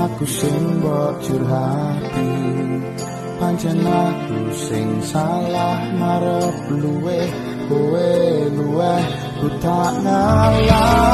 aku sing mbok curhati, pancen aku sing salah marep luweh, kowe luweh ku tak ngalah.